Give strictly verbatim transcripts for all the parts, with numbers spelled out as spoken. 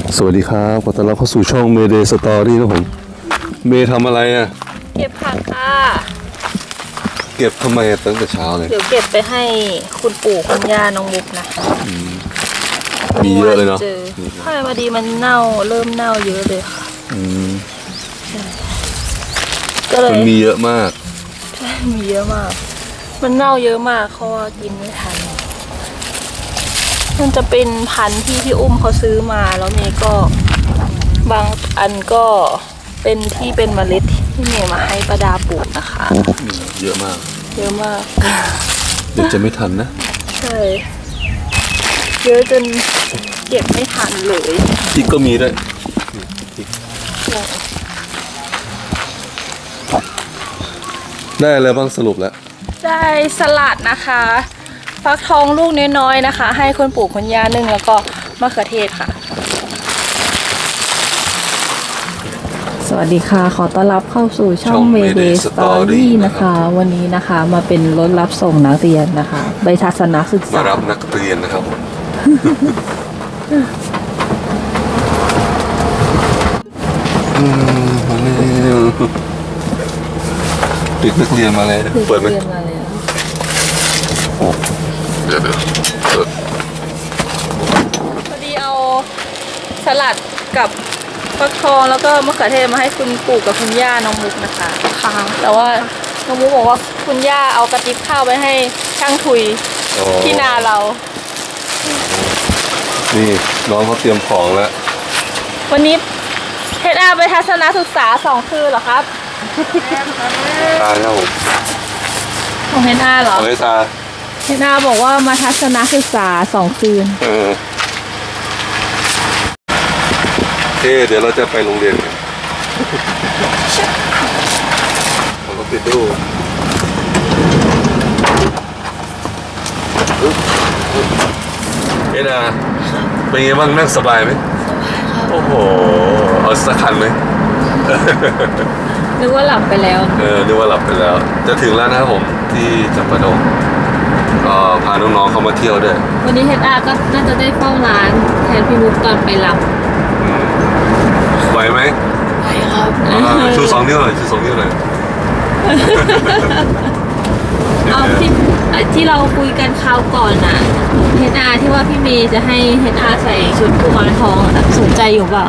สวัสดีครับขอต้อนรับเข้าสู่ช่อง Mayday Story นะผมเมย์ทำอะไรอ่ะเก็บผักค่ะเก็บทำไมตั้งแต่เช้าเลยเดี๋ยวเก็บไปให้คุณปู่คุณย่าน้องมุกนะมีเยอะเลยเนาะใช่พอดีมันเน่าเริ่มเน่าเยอะเลยค่ะก็เลยมันมีเยอะมากใช่มีเยอะมากมันเน่าเยอะมากเพราะว่ากินไม่ทันมันจะเป็นพันธุ์ที่พี่อุ้มเขาซื้อมาแล้วเมย์ก็บางอันก็เป็นที่เป็นเมล็ดที่เมย์มาให้ประดาปลูกนะคะเยอะมากเยอะมากเดี๋ยวจะไม่ทันนะใช่เยอะจนเก็บไม่ทันเลยพริกก็มีด้วยได้อะไรบ้างสรุปแล้วได้สลัดนะคะฟักทองลูกน้อยๆนะคะให้คนปลูกคนย่านึ่งแล้วก็มะเขือเทศค่ะสวัสดีค่ะขอต้อนรับเข้าสู่ช่อง Mayday Story นะคะวันนี้นะคะมาเป็นรถรับส่งนักเรียนนะคะใบทัศนศึกษามารับนักเรียนนะครับเด็กนักเรียนมาเลยเปิดไหมเดี๋ยวเดี๋ยวพอดีเอาสลัดกับฟักทองแล้วก็มะเขือเทศมาให้คุณปู่กับคุณย่าน้องมุกนะคะค่ะแต่ว่าน้องมุกบอกว่าคุณย่าเอากระติบข้าวไปให้ช่างถุยที่นาเรานี่น้องเขาเตรียมของแล้ววันนี้เฮดอาไปทัศนศึกษาสองคืนเหรอครับตาครับผมของเฮดอาเหรอของเฮดอาเฮดอาบอกว่ามาทัศนศึกษาสองคืนเออเอ๊เดี๋ยวเราจะไปโรงเรียนกันเราก็ปิดดูเอ๊นะเป็นไงบ้างนั่งสบายไหมโอ้โหเอาสักคันไหมนึกว่าหลับไปแล้วเออนึกว่าหลับไปแล้วจะถึงแล้วนะครับผมที่จำปาดงก็พาน้องๆเขามาเที่ยวด้วยวันนี้เฮดอาก็น่าจะได้เฝ้าร้านแทนพี่มุกตอนไปหลับไหวไหมไหวครับชูสองนิ้วหน่อยชูสองนิ้วหน่อยเอาที่ที่เราคุยกันคราวก่อนน่ะเฮดอาที่ว่าพี่เมย์จะให้เฮดอาใส่ชุดกุมารทองสนใจอยู่เปล่า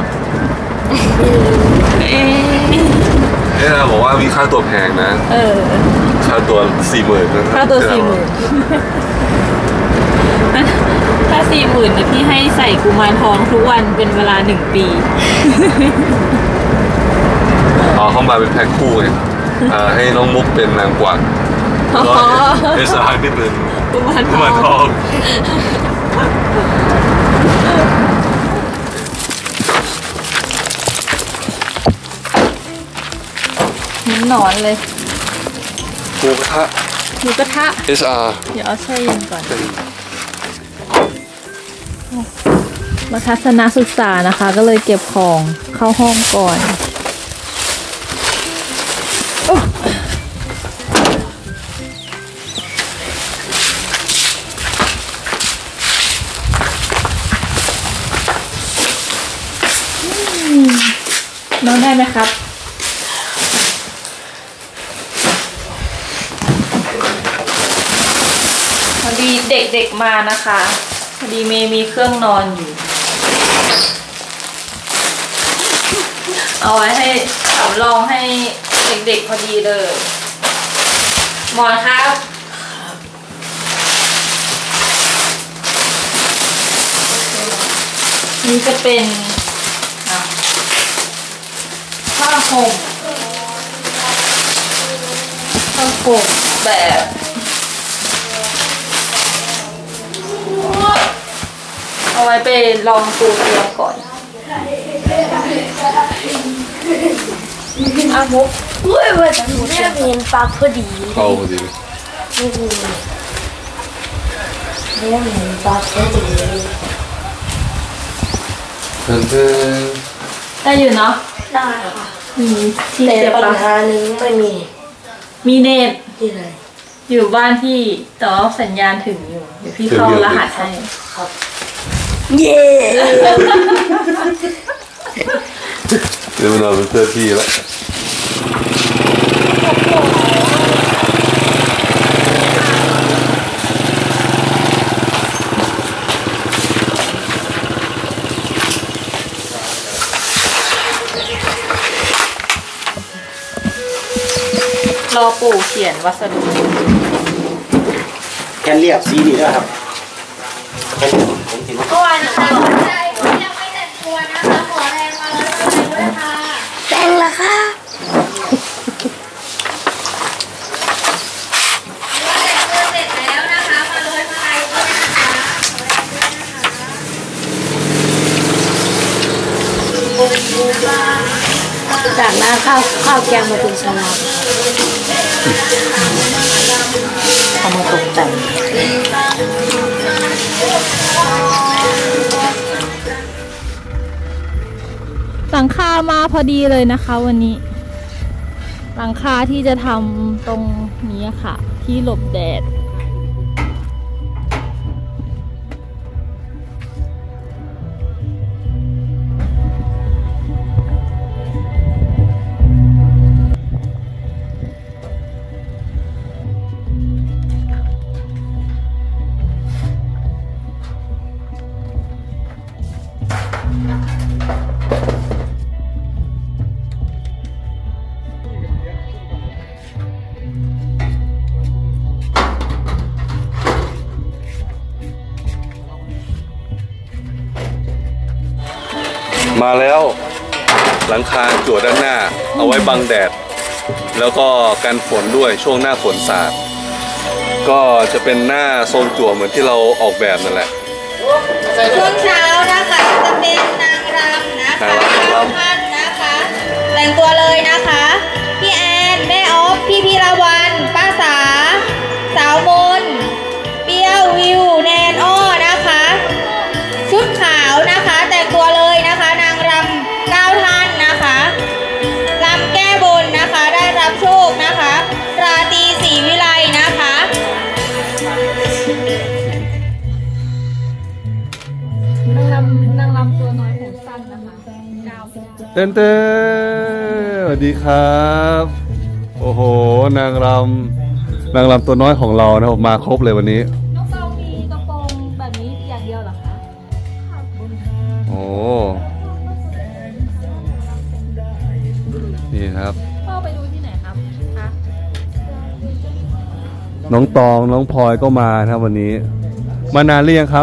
เอ๊ะบอกว่ามีค่าตัวแพงนะเออค่าตัวสี่หมื่นค่าตัวสี่หมื่นถ้าสี่หมื่นเนี่ยพี่ให้ใส่กุมารทองทุกวันเป็นเวลาหนึ่งปีอ๋อเขามาเป็นแพ็คคู่ไงให้น้องมุกเป็นนางกวักก็เอสไอเป็นกุมารทองหนอนเลยหมูกระทะหมูกระทะเอสอาร์เดี๋ยวเอาแช่เย็นก่อนมาทัศนศึกษานะคะก็เลยเก็บของเข้าห้องก่อนน้องได้ไหมครับพอดีเด็กๆมานะคะพอดีเมย์มีเครื่องนอนอยู่เอาไว้ให้สำรองให้เด็กๆพอดีเลยหมอนครับนี่จะเป็นผ้าห่มผ้าห่มแบบเอาไว้ไปลองปูเตียงก่อนอามุกเฮ้ยว่าจะแม่เห็นปลาพอดีเข้าพอดีแม่เห็นปลาพอดีเพื่อนได้อยู่เนาะได้ค่ะมีที่แต่ปัญหาหนึ่งไม่มีมีเน็ตที่ไหนอยู่บ้านพี่แต่ว่าสัญญาณถึงอยู่เดี๋ยวพี่เข้ารหัสให้ครับเย้จะมานอนเป็นเพื่อนพี่แล้วรอปู่เขียนวัสดุแค่เรียบสีนี่ด้วยครับผมคิดว่าก่อนค่ะใจผมยังไม่แต่งตัวนะคะขอแรงมาแล้วด้วยค่ะแต่งละค่ะแต่งตัวเสร็จแล้วนะคะมาเลยมาลัยด้วยนะคะจากนั้นข้าวข้าวแกงมาเป็นสลัดเอามาตกแต่งหลังคามาพอดีเลยนะคะวันนี้ หลังคาที่จะทำตรงนี้ค่ะ ที่หลบแดดมาแล้วหลังคาจั่วด้านหน้าเอาไว้บังแดดแล้วก็กันฝนด้วยช่วงหน้าฝนสาดก็จะเป็นหน้าทรงจั่วเหมือนที่เราออกแบบนั่นแหละช่วงเช้านะคะจะเป็นนางรำนะคะทุกท่านนะคะแต่งตัวเลยนะคะพี่แอนแม่ออฟพี่พีระวันป้าสาสาวมนเปียววิวแนนอ้อนะคะชุดขาวนะคะแต่งตัวเลยนะคะนางรำเก้าท่านนะคะรำแก้บนนะคะได้รับโชคนะคะราตรีศรีวิไลนะคะนางรำนางรำตัวน้อยผมสั้นนะคะกาวเต้นเต้สวัสดีครับโอ้โหนางรำนางรำตัวน้อยของเรานะผมมาครบเลยวันนี้น้องเปามีกระโปรงแบบนี้อย่างเดียวเหรอคะโอ้นี่ครับพ่อไปดูที่ไหนครับคะน้องตองน้องพลอยก็มานะครับวันนี้ มานานหรือยังครับ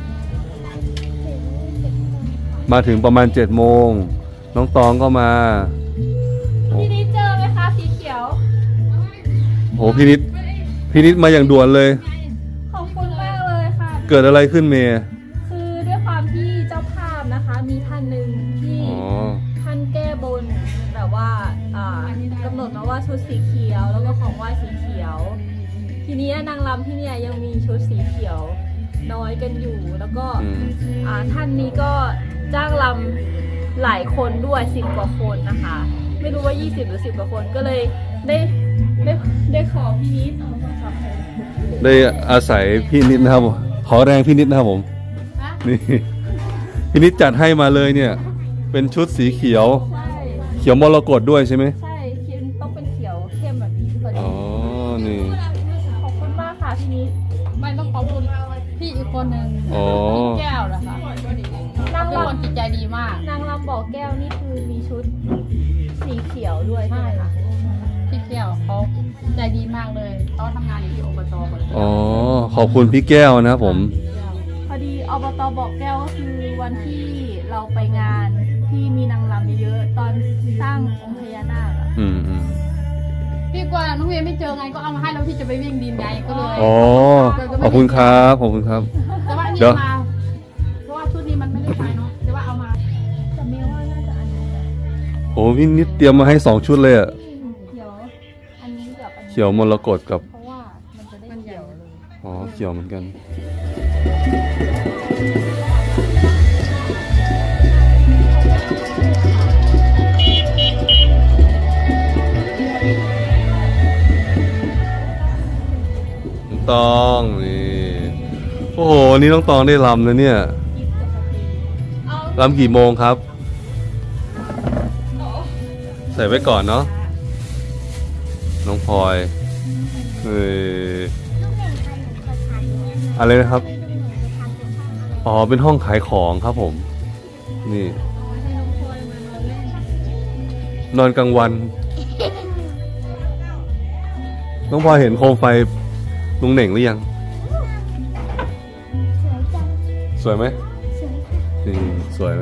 มาถึงประมาณเจ็ดโมงน้องตองก็มาโอ้พี่นิดเจอไหมคะสีเขียวโหพี่นิดพี่นิดมาอย่างด่วนเลยขอบคุณมากเลยค่ะเกิดอะไรขึ้นเมย์คือด้วยความที่เจ้าภาพนะคะ มีท่านหนึ่งที่อ๋อท่านแก้บนแบบว่าอ่ากำหนดมาว่าชุดสีเขียว แล้วก็ของไหว้สีเขียว ทีนี้นางรำที่เนี่ยยังมีชุดสีเขียวน้อยกันอยู่ แล้วก็อืมอ่าท่านนี้ก็จ้างรำหลายคนด้วยสิบกว่าคนนะคะ ไม่รู้ว่ายี่สิบหรือสิบกว่าคนก็เลยได้ได้ได้ขอพี่นิดได้อาศัยพี่นิดนะครับขอแรงพี่นิดนะครับผมนี่พี่นิดจัดให้มาเลยเนี่ย เป็นชุดสีเขียวใช่เขียวมรกตด้วยใช่ไหมใช่คิดต้องเป็นเขียวเข้มแบบนี้พอดีอ๋อนี่ขอบคุณมากค่ะพี่นิดไม่ต้องขอบคุณพี่อีกคนหนึ่งอ๋อพี่แก้วนะคะนางเป็นคนรำจิตใจดีมากนางรำบอกแก้วนี่คือมีชุดสีเขียวด้วยใช่ใช่ไหมคะพี่แก้วเขาใจดีมากเลยเขาทำงานอยู่ที่อบตหมดเลยอ๋อขอบคุณพี่แก้วนะครับผมพอดีอบตบอกแก้วก็คือวันที่เราไปงานที่มีนางรำเยอะๆตอนสร้างองค์พญานาคอะอืมอืมพี่กลัวน้องเวียไม่เจอไงก็เอามาให้แล้วพี่จะไปวิ่งดินไงก็เลยอ๋อขอบคุณครับขอบคุณครับแต่ว่าอันเดี๋นี้ยวมาเพราะว่าชุดนี้มันไม่ได้ใช้เนาะแต่ว่าเอามาแต่เมย์ว่าน่าจะอันนี้นะโอ้พี่นิดเตรียมมาให้สองชุดเลยอะเขียวอันนี้กับอันนี้เขียวมรกตกับเพราะว่ามันจะได้เขียวเลยอ๋อเขียวเหมือนกันน้องตองนี่โอ้โหนี่น้องตองได้รำนะเนี่ยรำกี่โมงครับอใส่ไว้ก่อนเนาะน้องพลอยเอออะไรนะครับอ๋อเป็นห้องขายของครับผมนี่นอนกลางวันน้องพลอยเห็นโคมไฟลุงเหน่งหรือยังสวยไหมนี่สวยไหม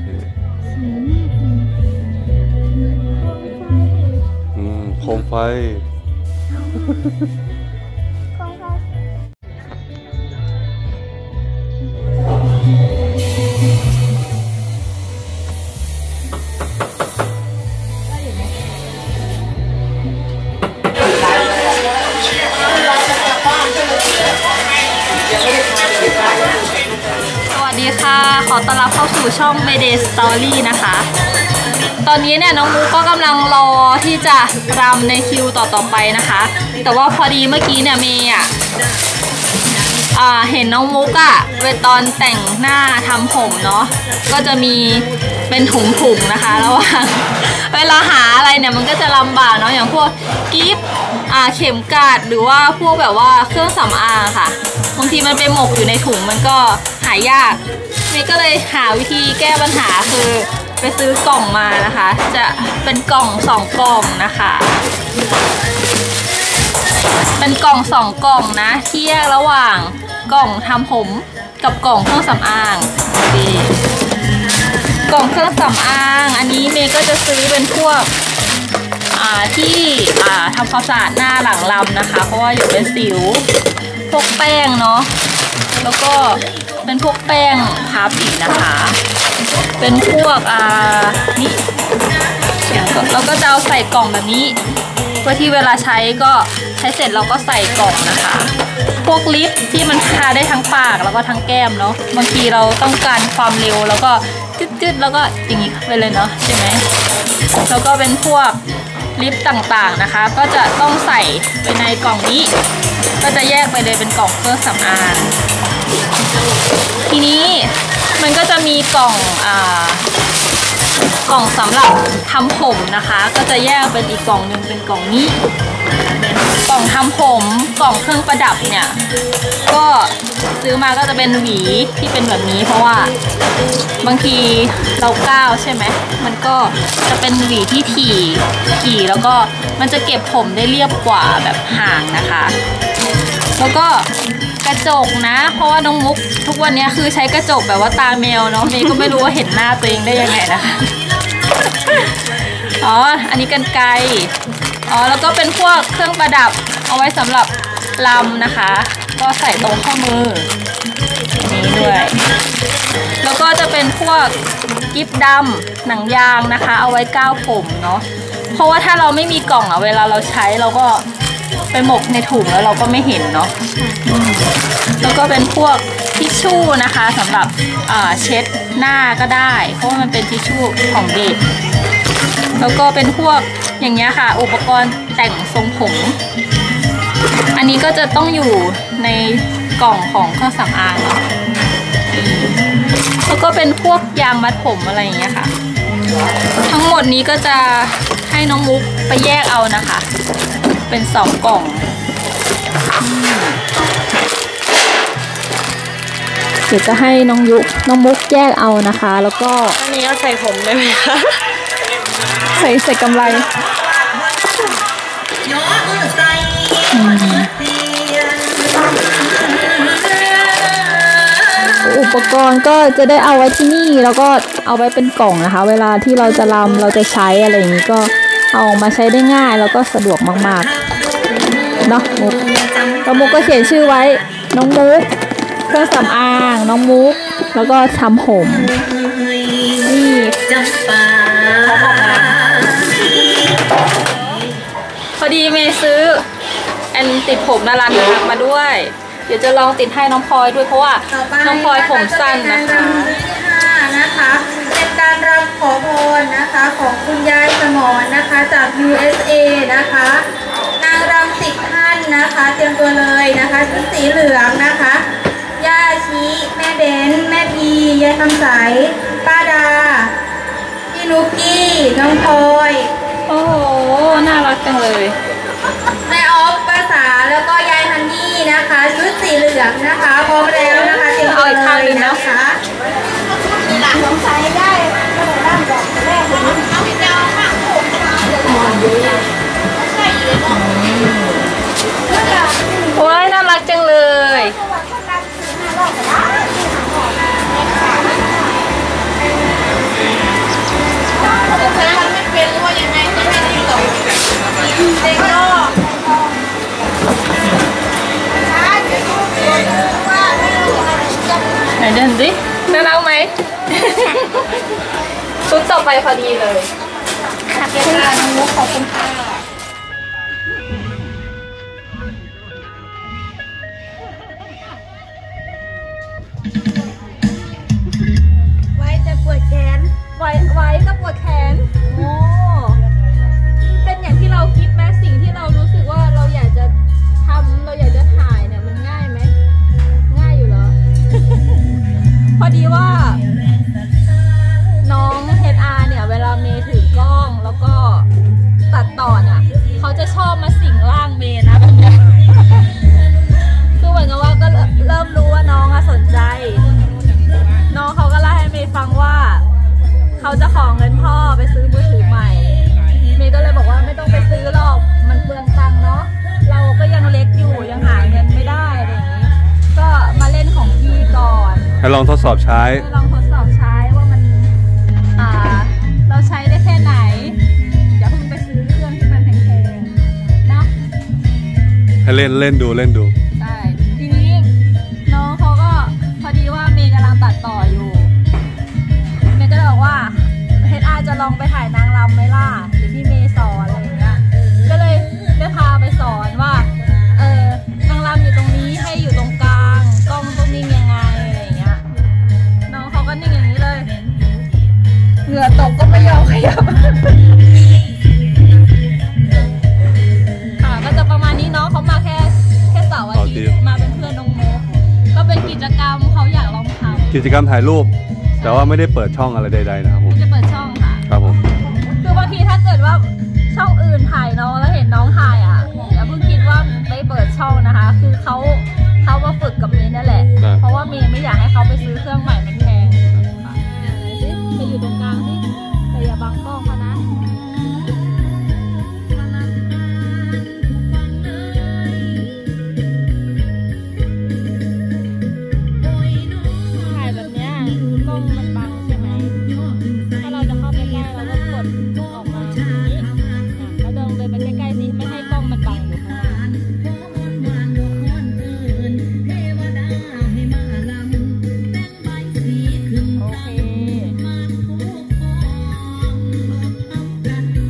อืมโคมไฟสวัสดีค่ะขอต้อนรับเข้าสู่ช่อง Mayday Story นะคะ ตอนนี้เนี่ยน้องมุกก็กำลังรอที่จะรำในคิวต่อๆไปนะคะ แต่ว่าพอดีเมื่อกี้เนี่ยเมย์อ่ะเห็นน้องมุกอะเวลาตอนแต่งหน้าทำผมเนาะก็จะมีเป็นถุงๆนะคะระหว่างเวลาหาอะไรเนี่ยมันก็จะลำบากเนาะอย่างพวกกิ๊บเข็มกลัดหรือว่าพวกแบบว่าเครื่องสำอางค่ะบางทีมันไปหมกอยู่ในถุงมันก็หายากเมย์ก็เลยหาวิธีแก้ปัญหาคือไปซื้อกล่องมานะคะจะเป็นกล่องสองกล่องนะคะเป็นกล่องสองกล่องนะที่แยกระหว่างกล่องทำผมกับกล่องเครื่องสำอางดีกล่องเครื่องสำอางอันนี้เมย์ก็จะซื้อเป็นพวกที่ทำความสะอาดหน้าหลังลำนะคะเพราะว่าอยู่เป็นสิวพวกแป้งเนาะแล้วก็เป็นพวกแป้งพับอีกนะคะเป็นพวกอ่านี่แล้วก็จะเอาใส่กล่องแบบนี้เพื่อที่เวลาใช้ก็ใช้เสร็จเราก็ใส่กล่องนะคะพวกลิปที่มันทาได้ทั้งปากแล้วก็ทั้งแก้มเนาะบางทีเราต้องการความเร็วแล้วก็จืดๆแล้วก็อย่างนี้ไปเลยเนาะใช่ไหมแล้วก็เป็นพวกลิปต่างๆนะคะก็จะต้องใส่ไปในกล่องนี้ก็จะแยกไปเลยเป็นกล่องเครื่องสำอางทีนี้มันก็จะมีกล่องอ่ากล่องสำหรับทำผมนะคะก็จะแยกเป็นอีกกล่องหนึ่งเป็นกล่องนี้กล่องทำผมกล่องเครื่องประดับเนี่ยก็ซื้อมาก็จะเป็นหวีที่เป็นแบบนี้เพราะว่าบางทีเราก้าวใช่ไหมมันก็จะเป็นหวีที่ถี่ถี่แล้วก็มันจะเก็บผมได้เรียบกว่าแบบห่างนะคะแล้วก็กระจกนะเพราะว่าน้องมุกทุกวันนี้คือใช้กระจกแบบว่าตาแมวเนาะเมย์ก็ไม่รู้ว่าเห็นหน้าตัวเองได้ยังไงนะคะอ๋ออันนี้กรรไกรอ๋อแล้วก็เป็นพวกเครื่องประดับเอาไว้สำหรับลำนะคะก็ใส่ตรงข้อมือนี้ด้วยแล้วก็จะเป็นพวกกิ๊บดำหนังยางนะคะเอาไว้ก้าวผมเนาะเพราะว่าถ้าเราไม่มีกล่องอะเวลาเราใช้เราก็ไปหมกในถุงแล้วเราก็ไม่เห็นเนาะแล้วก็เป็นพวกทิชชู่นะคะสำหรับเช็ดหน้าก็ได้เพราะว่ามันเป็นทิชชู่ของเด็กแล้วก็เป็นพวกอย่างเงี้ยค่ะอุปกรณ์แต่งทรงผมอันนี้ก็จะต้องอยู่ในกล่องของเครื่องสำอางเนาะแล้วก็เป็นพวกยางมัดผมอะไรอย่างเงี้ยค่ะทั้งหมดนี้ก็จะให้น้องมุกไปแยกเอานะคะเป็นสองกล่องเดี๋ยวจะให้น้องยุน้องมุกแยกเอานะคะแล้วก็อันนี้เอาใส่ผมได้ไหมคะใส่ใส่กำไรอุปกรณ์ก็จะได้เอาไว้ที่นี่แล้วก็เอาไว้เป็นกล่องนะคะเวลาที่เราจะรำเราจะใช้อะไรอย่างนี้ก็เอามาใช้ได้ง่ายแล้วก็สะดวกมากๆเนาะมุกแล้วมุกก็เขียนชื่อไว้น้องมุกเครื่องสำอางน้องมุกแล้วก็ทำผมนี่เขาบอกมาพอดีเมย์ซื้อแอนติดผมนารันนะคะมาด้วยเดี๋ยวจะลองติดให้น้องพลอยด้วยเพราะว่าน้องพลอยผมสั้นนะคะนะคะเป็นการรำขอพรนะคะของคุณยายสมรนะคะจาก ยู เอส เอ นะคะนางรำสิบท่านนะคะเตรียมตัวเลยนะคะชุดสีเหลืองนะคะย่าชีแม่เบนแม่พียายคำใสป้าดาพี่นุกกี้น้องพลอยคโอ้โหน่ารักจังเลยแม่ออฟป้าสาแล้วก็ยายฮันนี่นะคะชุดสีเหลืองนะคะพร้อมแล้วนะคะเตรียมเอาอีกข้างหนึ่งนะนะคะสงสัยได้ก็เลยนั่งบอกแม่คนนี้เอาไปเจ้าค่ะใช่เลยเนาะโอ้ยน่ารักจังเลยไหนเดินสิน่ารักไหม ชุดต่อไปพอดีเลยขอบคุณค่ะน้องมุกขอบคุณค่ะไว้จะปวดแขนไว้ไว้ก็ปวดแขนโอ้เป็นอย่างที่เราคิดไหมสิ่งที่เรารู้สึกว่าเราอยากจะทำเราอยากจะถ่ายเนี่ยมันง่ายไหมง่ายอยู่เหรอ พอดีว่าน้อง เอช อาร์ เนี่ยเวลาเมย์ถือกล้องแล้วก็ตัดต่อเนี่ยเขาจะชอบมาสิงร่างเมย์นะแบบเนี้ย คือเหมือนกับว่าก็เริ่มรู้ว่าน้องอะสนใจน้องเขาก็เล่าให้เมย์ฟังว่าเขาจะขอเงินพ่อไปซื้อมือถือใหม่เมย์ก็เลยบอกว่าไม่ต้องไปซื้อหรอกมันเปลืองตังค์เนาะเราก็ยังเล็กอยู่ยังหาเงินไม่ได้อะไรอย่างนี้ก็มาเล่นของพี่ก่อนให้ลองทดสอบใช้ลองทดสอบใช้ว่ามันอ่าเราใช้ได้แค่ไหนอย่าเพิ่งไปซื้อเครื่องที่มันแพงๆนะให้เล่นเล่นดูเล่นดูใช่ทีนี้น้องเขาก็พอดีว่าเมย์กำลังตัดต่ออยู่เมย์ก็เลยบอกว่าเฮดอาจะลองไปถ่ายนางรำไหมล่ะหรือที่เมย์สอนอะไรอย่างเงี้ยก็เลยได้พาไปสอนว่าเออนางรำอยู่ตรงนี้ให้อยู่ตรงกลางกล้องต้องนิ่งยังไงอะไรอย่างเงี้ยน้องเขาก็นิ่งอย่างนี้เลยเหงื่อตกก็ไม่ยอมขยับ ค่ะก็จะประมาณนี้น้องเขามาแค่แค่เสาร์อาทิตย์มาเป็นเพื่อนน้องโมก็เป็นกิจกรรมเขาอยากลองทำกิจกรรมถ่ายรูป แต่ว่าไม่ได้เปิดช่องอะไรใดๆนะครับผมจะเปิดช่องค่ะครับผมคือบางทีถ้าเกิดว่าช่องอื่นถ่ายน้องแล้วเห็นน้องถ่ายอ่ะอย่าเพิ่งคิดว่าไม่เปิดช่องนะคะ คือเขาเขามาฝึกกับเมย์นั่นแหละ เพราะว่าเมย์ไม่อยากให้เขาไปซื้อเครื่องใหม่มันแพงค่ะไหนสิไปอยู่ตรงกลางสิแต่อย่าบังกล้องเขานะถ่ายแบบเนี้ยกล้องมันบังใช่ไหมถ้าเราจะเข้าไปใกล้เราก็กดออกมาอย่างนี้อ่ะแล้วเดินเลยไปใกล้ๆสิไม่ให้กล้องมันบังอยู่ข้างหน้าโอเค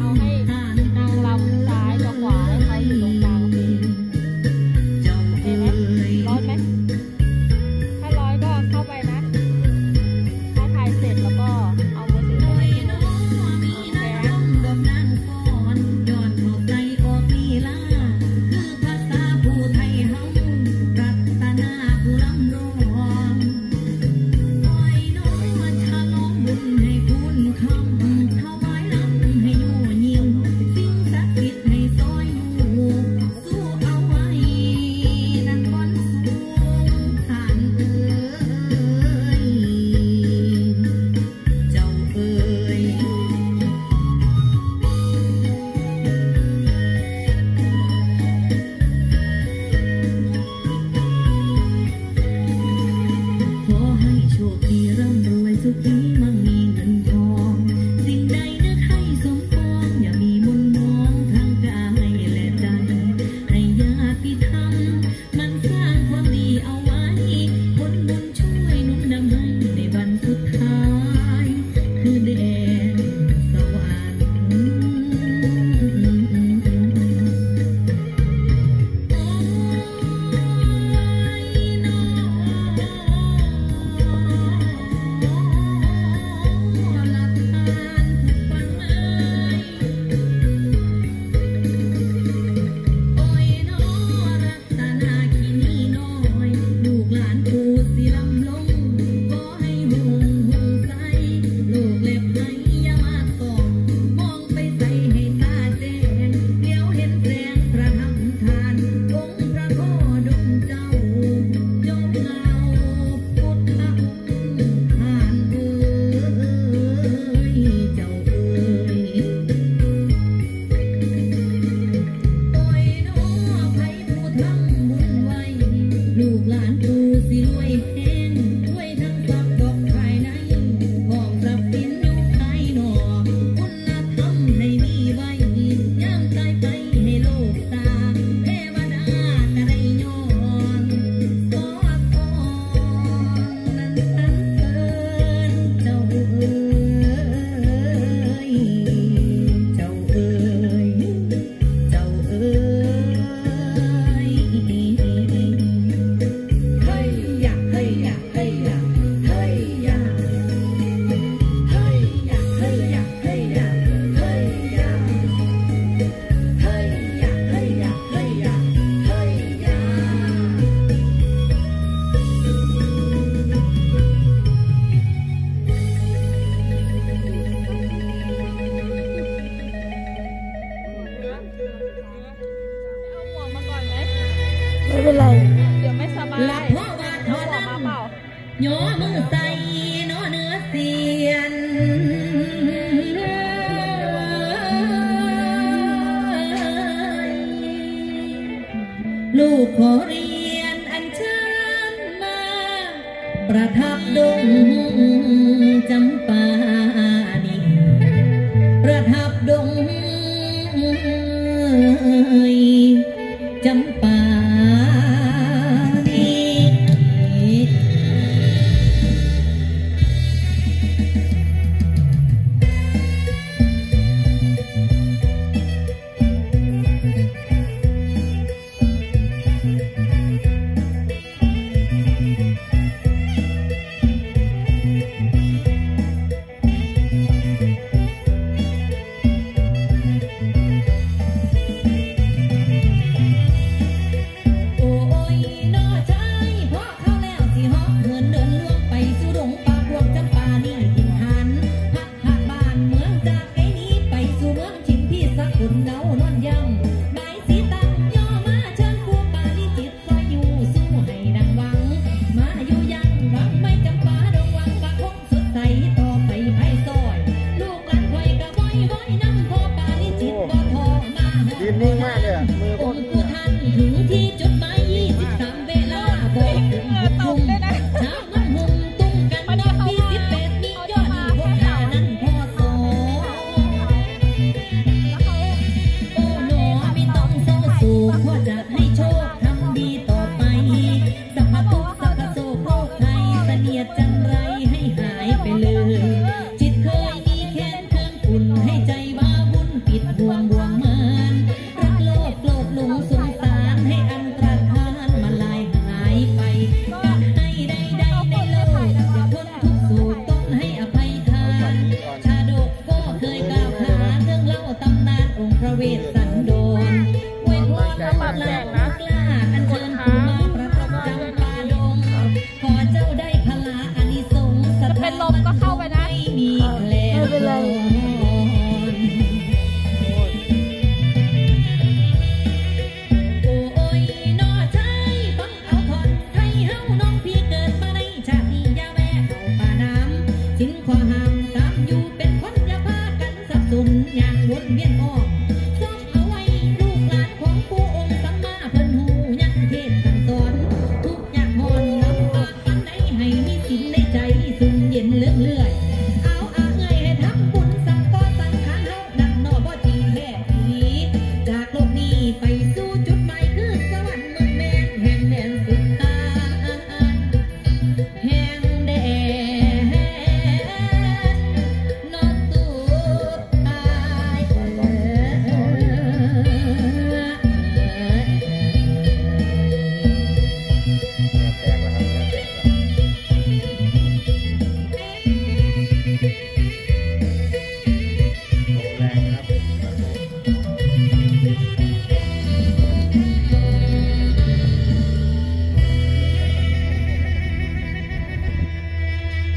นลูกขอเรียนอัญเชิญมาประทับดงจำปานีประทับดงจำปานี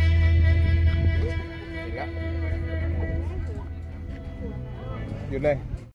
หยุดเลย